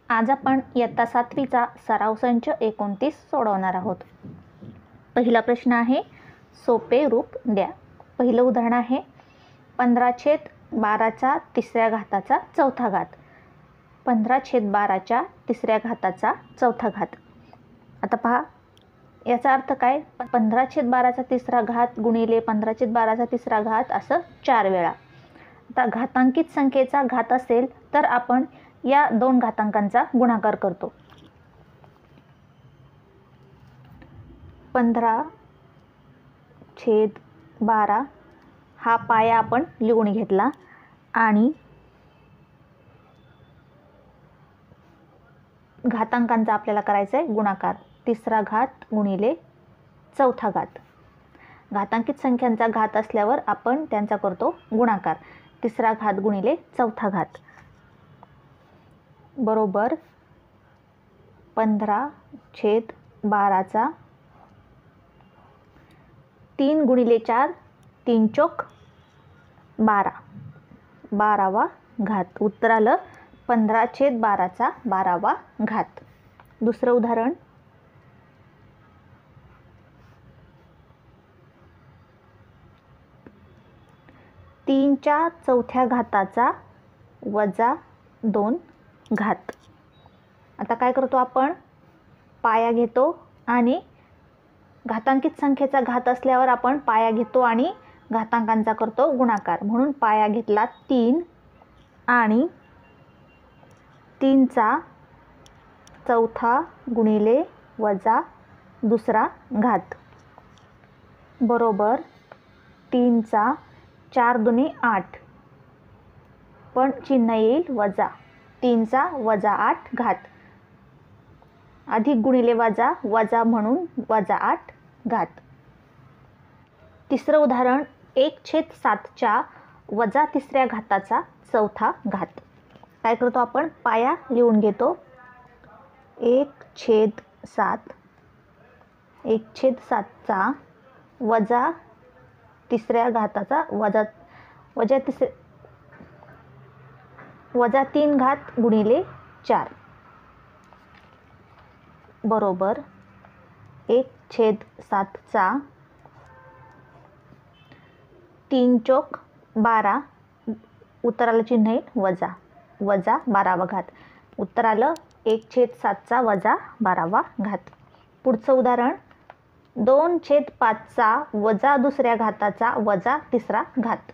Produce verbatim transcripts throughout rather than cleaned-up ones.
आज आपण इयत्ता सातवीचा सराव संच एकोणतीस सोडवणार आहोत। पहिला प्रश्न आहे, सोपे रूप द्या। पहिलं उदाहरण आहे, पंधरा छेद बाराचा तिसऱ्या घाताचा चौथा घात। पंधरा छेद बाराच्या तिसऱ्या घाताचा चौथा घात। आता पहा, याचा अर्थ काय? पंधरा छेद बाराचा तिसरा घात गुणिले पंधरा छेद बाराचा तिसरा घात असं चार वेळा। आता घातांकित संख्येचा घात असेल तर आपण या दोन घातांकांचा गुणाकार करतो। पंधरा छेद बारा हा पाया आपण लिहून घेतला आणि घातांकांचा आपल्याला करायचा आहे गुणाकार। तिसरा घात गुणिले चौथा घात। घातांकित संख्यांचा घात असल्यावर आपण त्यांचा करतो गुणाकार। तिसरा घात गुणिले चौथा घात बरोबर पंधरा छेद बाराचा तीन गुणिले चार, तीन चौक बारा, बारावा घात। उत्तर आलं पंधरा छेद बाराचा बारावा घात। दुसरं उदाहरण, तीनच्या चौथ्या घाताचा वजा दोन घात। आता काय करतो आपण? पाया घेतो आणि घातांकित संख्येचा घात असल्यावर आपण पाया घेतो आणि घातांकांचा करतो गुणाकार। म्हणून पाया घेतला तीन आणि तीनचा चौथा गुणिले वजा दुसरा घात बरोबर तीनचा चार दुने आठ, पण चिन्ह येईल वजा। तीनचा वजा आठ घात अधिक गुणिले वजा, वजा म्हणून वजा आठ घात। तिसरं उदाहरण, एक छेद सातच्या वजा तिसऱ्या घाताचा चौथा घात। काय करतो आपण? पाया लिहून घेतो। एक छेद सात, एक छेद सातचा वजा तिसऱ्या घाताचा वजा वजा तिसरे वजा तीन घात गुणिले चार बरोबर एक छेद सातचा तीन चौक बारा, उत्तराला चिन्ह आहे वजा, वजा बारावा घात। उत्तर आलं एक छेद सातचा वजा बारावा घात। पुढचं उदाहरण, दोन छेद पाचचा वजा दुसऱ्या घाताचा वजा तिसरा घात।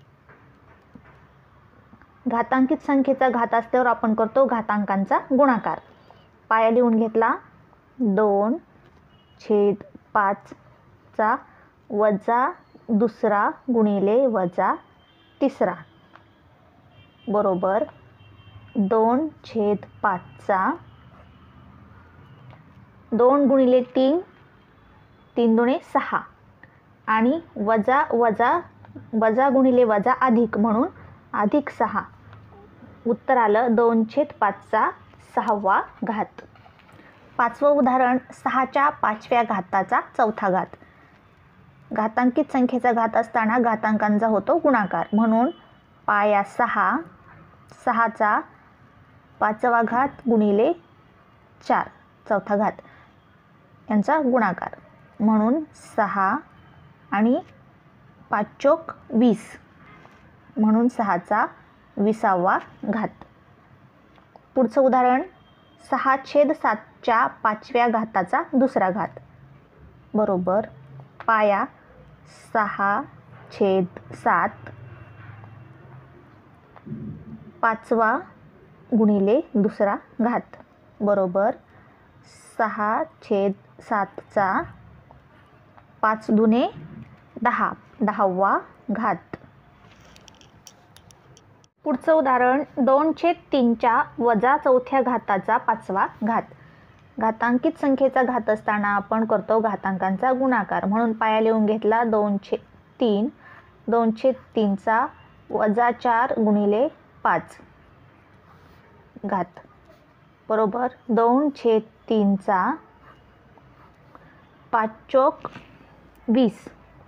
घातांकित संख्येचा घात असल्यावर आपण करतो घातांकांचा गुणाकार। पाया लिहून घेतला दोन छेद पाचचा वजा दुसरा गुणिले वजा तिसरा बरोबर दोन छेद पाचचा दोन गुणिले तीन, तीन दुणे सहा आणि वजा वजा वजा गुणिले वजा अधिक म्हणून अधिक सहा। उत्तर आलं दोन छेद पाचचा सहावा घात। पाचवं उदाहरण, सहाच्या पाचव्या घाताचा चौथा घात। घातांकित संख्येचा घात असताना घातांकांचा होतो गुणाकार। म्हणून पाया सहा, सहाचा पाचवा घात गुणिले चार चौथा घात यांचा गुणाकार। म्हणून सहा आणि पाच चौक वीस, म्हणून सहाचा विसावा घात। पुढचं उदाहरण, सहा छेद सातच्या पाचव्या घाताचा दुसरा घात बरोबर पाया सहा छेद सात पाचवा गुणिले दुसरा घात बरोबर सहा छेद सातचा पाच दुने दहा, दहावा घात। पुढचं उदाहरण, दोन छेद तीनच्या वजा चौथ्या घाताचा पाचवा घात। घातांकित संख्येचा घात असताना आपण करतो घातांकांचा गुणाकार। म्हणून पाया लिहून घेतला दोन छेद तीन, दोन छेद तीनचा वजा चार गुणिले पाच घात बरोबर दोन छेद तीनचा पाच चौक वीस,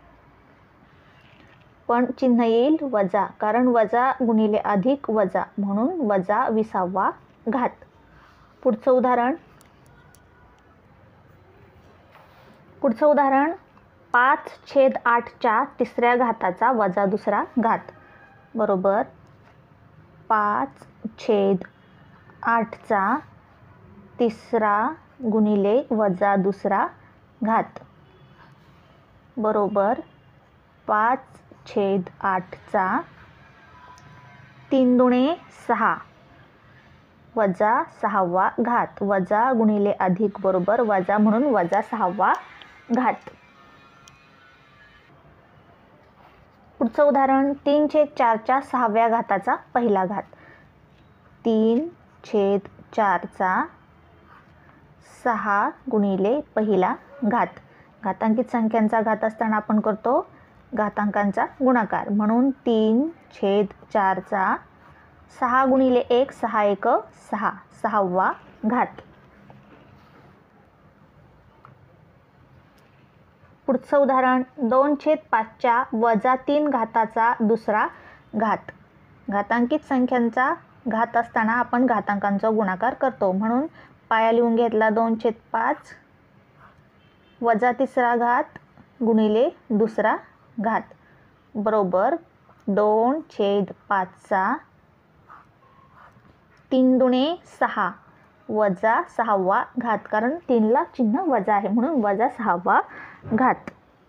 पण चिन्ह येईल वजा, कारण वजा गुणिले अधिक वजा म्हणून वजा विसावा घात। पुढचं उदाहरण पुढचं उदाहरण पाच छेद आठच्या तिसऱ्या घाताचा वजा दुसरा घात बरोबर पाच छेद आठचा तिसरा गुणिले वजा दुसरा घात बरोबर पाच छेद आठचा तीन दुणे सहा वजा सहावा घात वजा गुणिले अधिक बरोबर वजा म्हणून वजा सहावा घात. पुढचं उदाहरण तीन छेद चारच्या सहाव्या घाताचा पहिला घात तीन छेद चारचा सहा गुणिले पहिला घात. घातांकित संख्यांचा घात असताना आपण करतो घातांकांचा गुणाकार म्हणून तीन छेद चारचा सहा गुणिले एक सहा एक सहा सहावा घात. पुढचं उदाहरण दोन छेद पाचच्या वजा तीन घाताचा दुसरा घात. घातांकित संख्यांचा घात असताना आपण घातांकांचा गुणाकार करतो म्हणून पाया लिहून घेतला दोन छेद पाच वजा तिसरा घात गुणिले दुसरा घात बरोबर दोन छेद पाचचा तीन दुणे सहा वजा सहावा घात कारण तीनला चिन्ह वजा आहे म्हणून वजा सहावा घात.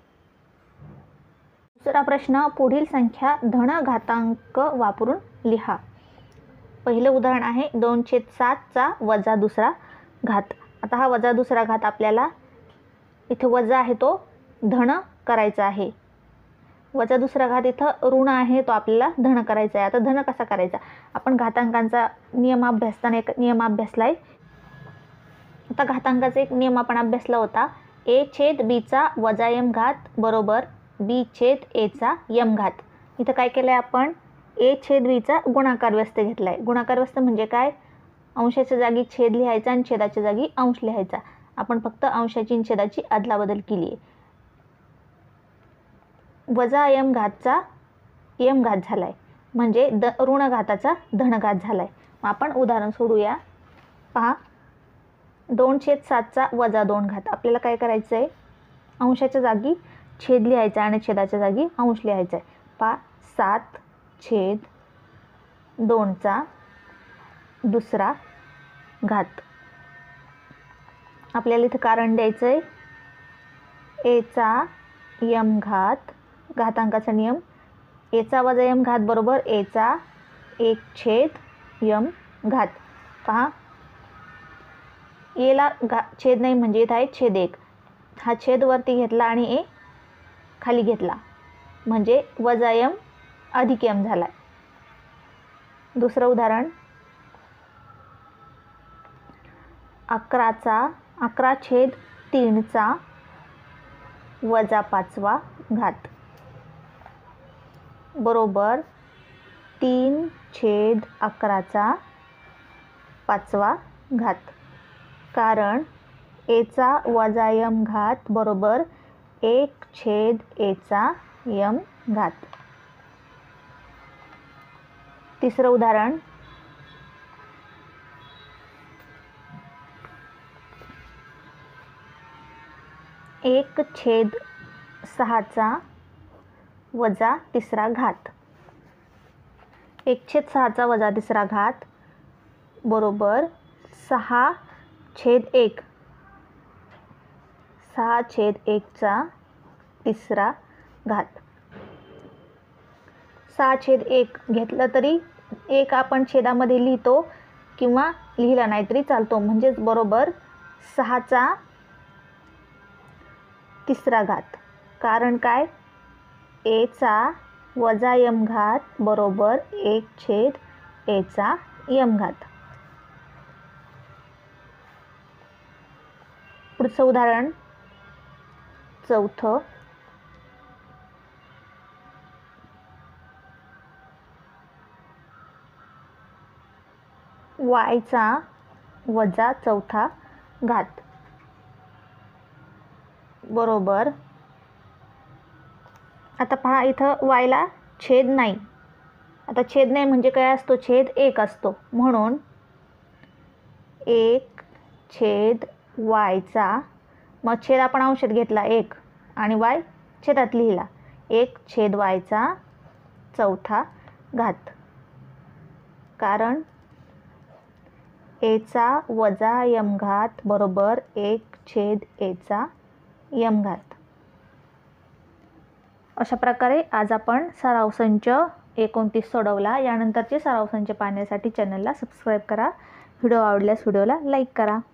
दुसरा प्रश्न पुढील संख्या धन घातांक वापरून लिहा. पहिलं उदाहरण आहे दोन छेद सातचा वजा दुसरा घात. आता हा वजा दुसरा घात आपल्याला इथे वजा आहे तो धन करायचा आहे. वजा दुसरा घात इथं ऋण आहे तो आपल्याला धन करायचा आहे. आता धन कसा करायचा आपण घातांकांचा नियम अभ्यासताना एक नियम अभ्यासला आहे. आता घातांकाचा एक नियम आपण अभ्यासला होता ए छेद बीचा वजा यम घात बरोबर बी छेद एचा यम घात. इथं काय केलं आहे आपण ए छेद बीचा गुणाकार व्यस्त घेतला आहे. गुणाकार व्यस्त म्हणजे काय अंशाच्या जागी छेद लिहायचा आणि छेदाच्या जागी अंश लिहायचा. आपण फक्त अंशाची आणि छेदाची अदलाबदल केली आहे. वजा यम घातचा यम घात झाला आहे म्हणजे द ऋण घाताचा धन घात झाला आहे. मग आपण उदाहरण सोडूया. पहा दोन छेद सातचा वजा दोन घात. आपल्याला काय करायचं आहे अंशाच्या जागी छेद लिहायचा आणि छेदाच्या जागी अंश लिहायचा आहे. पहा सात छेद दोनचा दुसरा घात. आपल्याला इथं कारण द्यायचं आहे एचा यम घात घातांकाचा नियम एचा वजा यम घात बरोबर एचा एक छेद यम घात. पहा एला घा छेद नाही म्हणजे इथं आहे छेद एक. हा छेद वरती घेतला आणि ए खाली घेतला म्हणजे वजा यम अधिक यम झाला. दुसरं उदाहरण अकराचा अकरा छेद तीनचा वजा पाचवा घात बरोबर तीन छेद अकराचा पाचवा घात. कारण एचा वजा यम घात बरोबर एक छेद एचा यम घात. तिसरं उदाहरण एक छेद सहाचा वजा तिसरा घात. एक छेद सहाचा वजा तिसरा घात बरोबर सहा छेद एक सहा छेद एकचा तिसरा घात. सहा छेद एक घेतलं तरी एक आपण छेदामध्ये लिहितो किंवा लिहिला नाही तरी चालतो म्हणजेच बरोबर सहाचा तिसरा घात. कारण काय एचा वजा यम घात बरोबर एक छेद एचा यम घात. पुढचं उदाहरण चौथं वायचा वजा चौथा घात बरोबर. आता पहा इथं वायला छेद नाही. आता छेद नाही म्हणजे काय असतो छेद एक असतो म्हणून एक छेद वायचा, मग छेद आपण अंशात घेतला एक आणि वाय छेदात लिहिला, एक छेद वायचा चौथा घात, कारण एचा वजा यम घात बरोबर एक छेद एचा यम घात. अशा प्रकारे आज आपण सराव संच एकोणतीस सोडवला. यानंतरचे सराव संच पाहण्यासाठी चॅनलला सबस्क्राईब करा. व्हिडिओ आवडल्यास व्हिडिओला लाईक करा.